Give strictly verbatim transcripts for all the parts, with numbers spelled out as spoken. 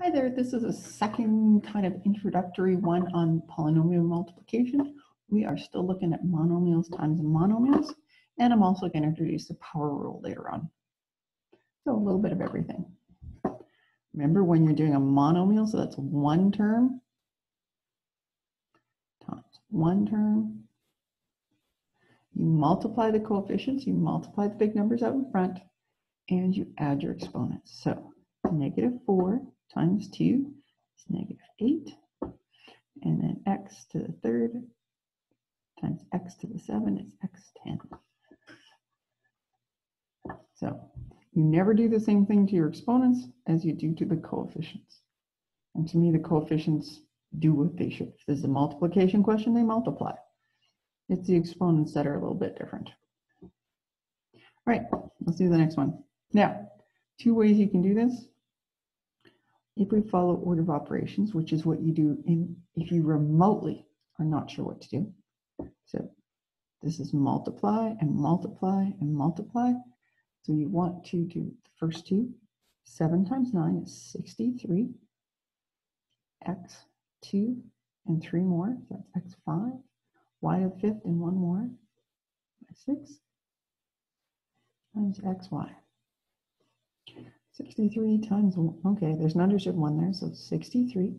Hi there, this is a second kind of introductory one on polynomial multiplication. We are still looking at monomials times monomials, and I'm also going to introduce the power rule later on. So a little bit of everything. Remember when you're doing a monomial, so that's one term times one term. You multiply the coefficients, you multiply the big numbers out in front, and you add your exponents. So negative four times two is negative eight, and then x to the third times x to the seven is x ten. So you never do the same thing to your exponents as you do to the coefficients. And to me, the coefficients do what they should. If this is a multiplication question, they multiply. It's the exponents that are a little bit different. All right, let's do the next one. Now, two ways you can do this. If we follow order of operations, which is what you do in if you remotely are not sure what to do. So this is multiply and multiply and multiply. So you want to do the first two. seven times nine is sixty-three. X two and three more, so that's x five. Y to the fifth and one more, six times xy. sixty-three times one, okay, there's an understood one there, so sixty-three.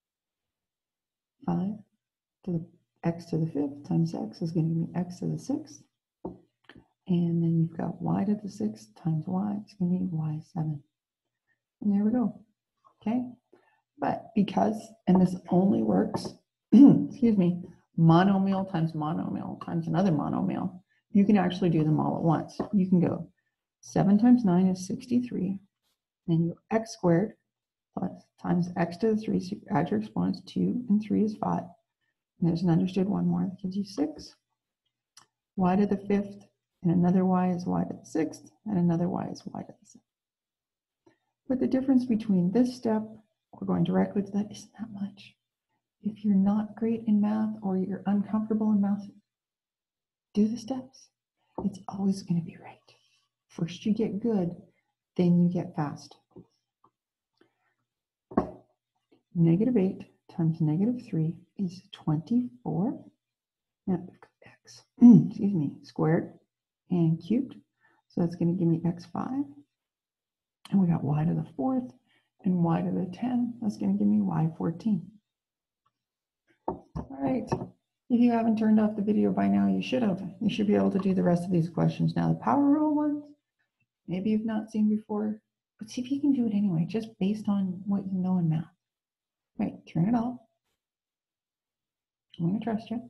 five to the x to the fifth times x is going to give me x to the sixth. And then you've got y to the sixth times y, it's going to be y seven. And there we go. Okay. But because, and this only works, excuse me, monomial times monomial times another monomial, you can actually do them all at once. You can go seven times nine is sixty-three. Then you x squared plus times x to the three, so you add your exponents, two and three is five. And there's an understood one more that gives you six. Y to the fifth, and another y is y to the sixth, and another y is y to the sixth. But the difference between this step, we're going directly to that, isn't that much. If you're not great in math or you're uncomfortable in math, do the steps. It's always going to be right. First you get good, then you get fast. Negative eight times negative three is twenty-four. Now, x, excuse me, squared and cubed. So that's going to give me x five. And we got y to the fourth and y to the ten. That's going to give me y fourteen. All right. If you haven't turned off the video by now, you should have. You should be able to do the rest of these questions. Now, the power rule ones, maybe you've not seen before, but see if you can do it anyway, just based on what you know in math. Right, turn it off. I'm going to trust you.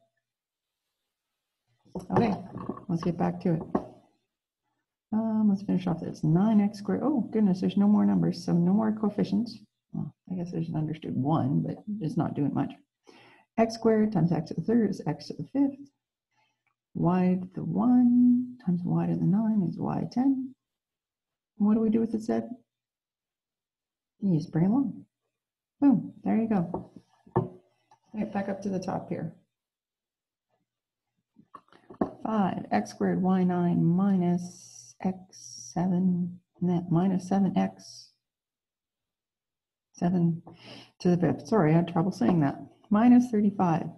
Okay, let's get back to it. Um, let's finish off this. nine x squared. Oh, goodness, there's no more numbers, so no more coefficients. Well, I guess there's an understood one, but it's not doing much. X squared times x to the third is x to the fifth. Y to the one times y to the nine is y ten. And what do we do with the z? You just bring it along. Boom, there you go. Right, back up to the top here. five x squared y nine minus x seven, and that minus seven x seven to the fifth. Sorry, I had trouble saying that. Minus thirty-five.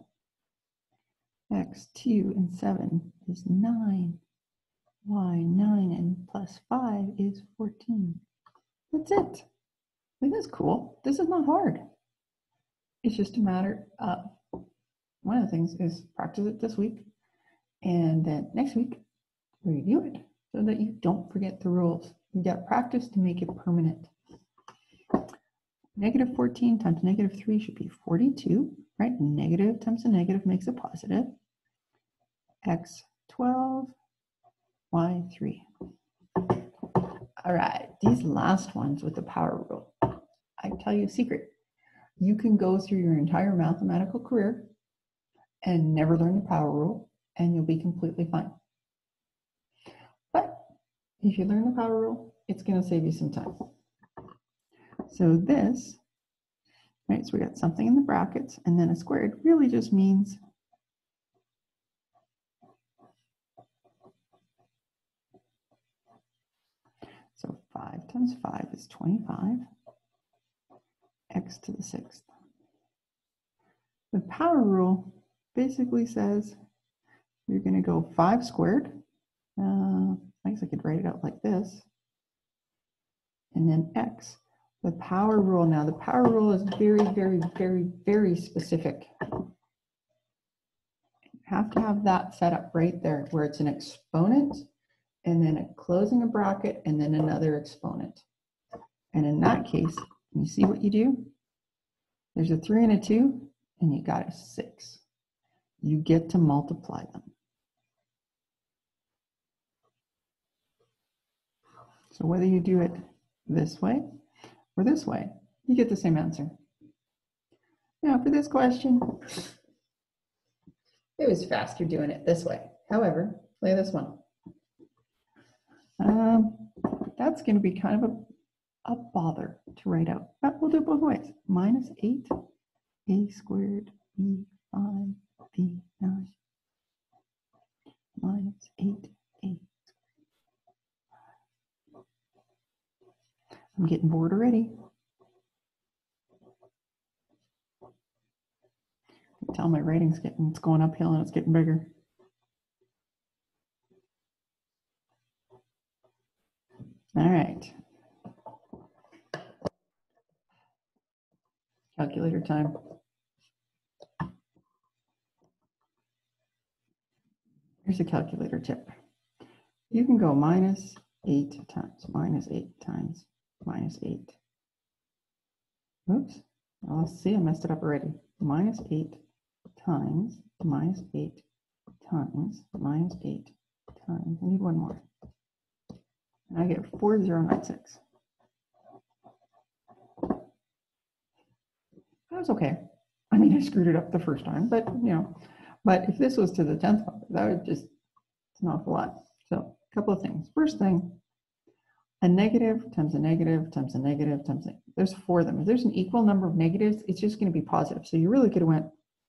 X two and seven is nine. Y nine and plus five is fourteen. That's it. I think that's cool. This is not hard. It's just a matter of, one of the things is practice it this week, and then next week review it so that you don't forget the rules. You got practice to make it permanent. Negative fourteen times negative three should be forty-two, right? Negative times a negative makes a positive. X twelve, Y three. All right, these last ones with the power rule. I tell you a secret. You can go through your entire mathematical career and never learn the power rule, and you'll be completely fine. But if you learn the power rule, it's going to save you some time. So this, right, so we got something in the brackets, and then a squared really just means so five times five is twenty-five. x to the sixth. The power rule basically says you're going to go five squared. Uh, I guess I could write it out like this. And then x. The power rule now, the power rule is very, very, very, very specific. You have to have that set up right there where it's an exponent and then a closing a bracket and then another exponent. And in that case, you see what you do? There's a three and a two and you got a six. You get to multiply them. So whether you do it this way or this way, you get the same answer. Now for this question, it was faster doing it this way. However, play this one. Um, that's going to be kind of a, a bother to write out, but we'll do it both ways. Minus eight a squared b five b nine minus eight a. I'm getting bored already. I can tell my writing's getting, it's going uphill and it's getting bigger. All right. Calculator time. Here's a calculator tip. You can go minus eight times, minus eight times, minus eight. Oops. Oh, see, I messed it up already. Minus eight times, minus eight times, minus eight times. I need one more. And I get four zero nine six. That was okay. I mean, I screwed it up the first time, but you know, but if this was to the tenth power, that would just, it's an awful lot. So a couple of things. First thing, a negative times a negative times a negative times a, there's four of them. If there's an equal number of negatives, it's just going to be positive. So you really could have went,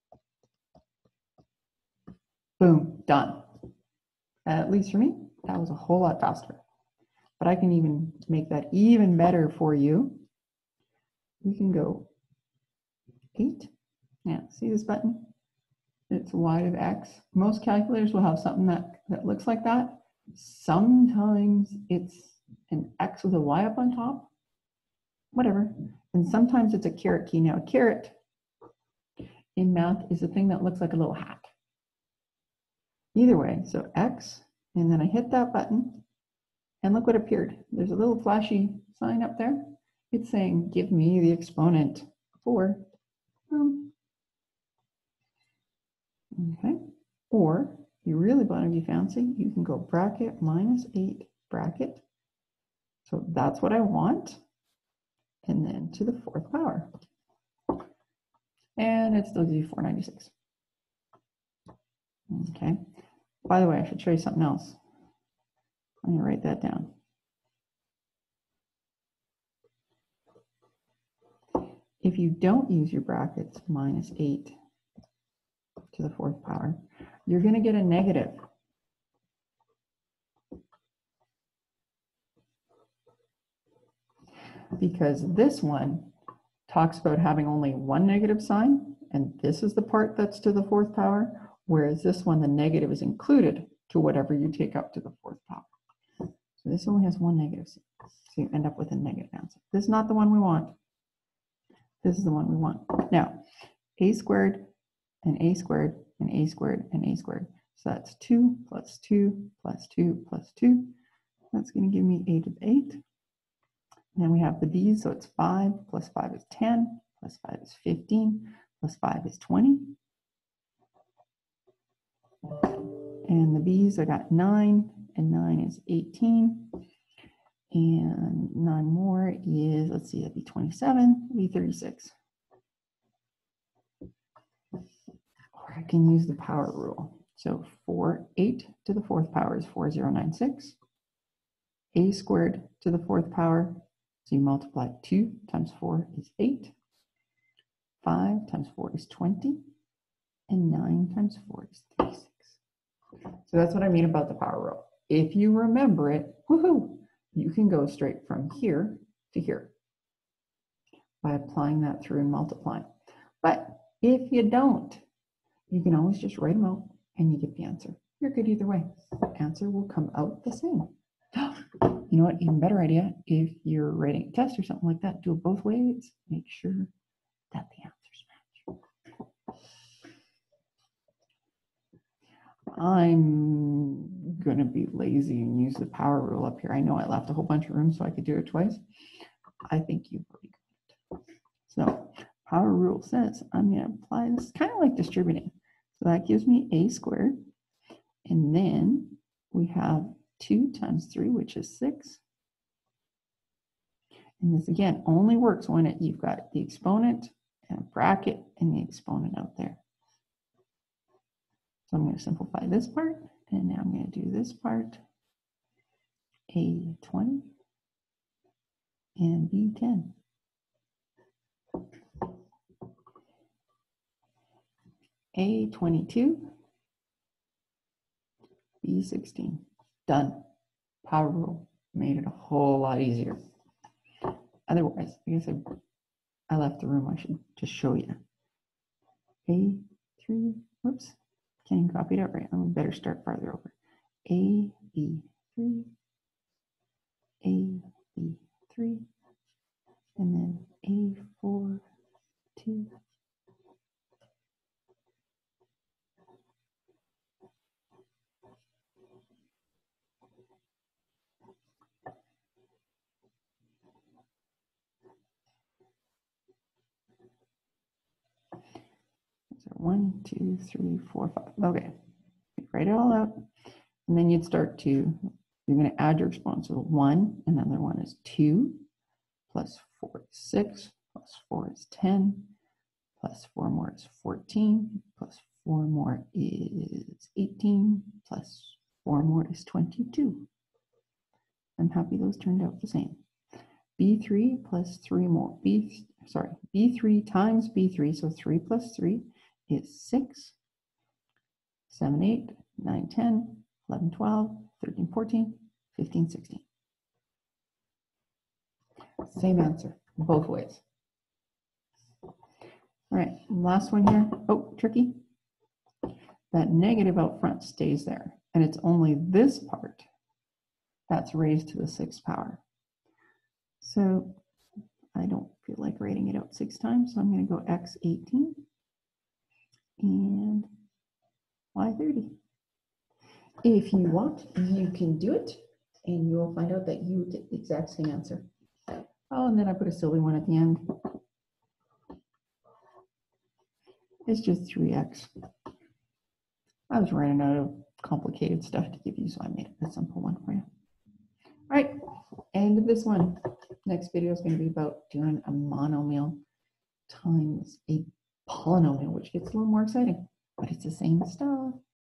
boom, done. At least for me, that was a whole lot faster. But I can even make that even better for you. We can go eight. Yeah, see this button? It's y of x. Most calculators will have something that, that looks like that. Sometimes it's an x with a y up on top, whatever. And sometimes it's a caret key. Now, a caret in math is a thing that looks like a little hat. Either way, so x, and then I hit that button, and look what appeared. There's a little flashy sign up there. It's saying, give me the exponent for, um, okay. Or, if you really want to be fancy, you can go bracket minus eight bracket. So that's what I want. And then to the fourth power. And it still gives you four ninety-six. Okay. By the way, I should show you something else. I'm going to write that down. If you don't use your brackets, minus eight to the fourth power, you're going to get a negative. Because this one talks about having only one negative sign, and this is the part that's to the fourth power, whereas this one, the negative is included to whatever you take up to the fourth power. So this only has one negative, so you end up with a negative answer. This is not the one we want. This is the one we want. Now, a squared and a squared and a squared and a squared. So that's two plus two plus two plus two. That's going to give me eight of eight. And then we have the b's, so it's five plus five is ten, plus five is fifteen, plus five is twenty. And the b's, I got nine, and nine is eighteen. And nine more is, let's see, that'd be twenty-seven, that'd be thirty-six. Or I can use the power rule. So four, eight to the fourth power is four thousand ninety-six. A squared to the fourth power, so you multiply two times four is eight. five times four is twenty. And nine times four is thirty-six. So that's what I mean about the power rule. If you remember it, woohoo, you can go straight from here to here. by applying that through and multiplying. But if you don't, you can always just write them out and you get the answer. You're good either way. The answer will come out the same. You know what? Even better idea. If you're writing a test or something like that, do it both ways. Make sure that the answers match. I'm going to be lazy and use the power rule up here. I know I left a whole bunch of room so I could do it twice. I think you've already got it. So power rule says I'm going to apply this kind of like distributing. So that gives me a squared. And then we have two times three, which is six. And this again only works when it, you've got the exponent and a bracket and the exponent out there. So I'm going to simplify this part, and now I'm going to do this part, a twenty and b ten. a twenty-two, b sixteen. Done. Power rule made it a whole lot easier. Otherwise, I guess I, I left the room. I should just show you. a three, whoops. Can't even copy it out right. I'm better start farther over. A, B, three, A, B, three, and then A, four, two. So one, two, three, four, five. Okay, write it all out. And then you'd start to, you're going to add your exponents. So one, and another one is two, plus four is six, plus four is ten, plus four more is fourteen, plus four more is eighteen, plus four more is twenty-two. I'm happy those turned out the same. B three plus three more, B, sorry, B three times B three, so three plus three is six, seven, eight, nine, ten, eleven, twelve, thirteen, fourteen, fifteen, sixteen. Same answer, both ways. All right, last one here. Oh, tricky. That negative out front stays there, and it's only this part that's raised to the sixth power. So I don't feel like writing it out six times, so I'm going to go x eighteen and y thirty. If you want, you can do it, and you will find out that you get the exact same answer. Oh, and then I put a silly one at the end. It's just three x. I was running out of complicated stuff to give you, so I made a simple one for you. All right, end of this one. Next video is going to be about doing a monomial times a polynomial, which gets a little more exciting, but it's the same stuff.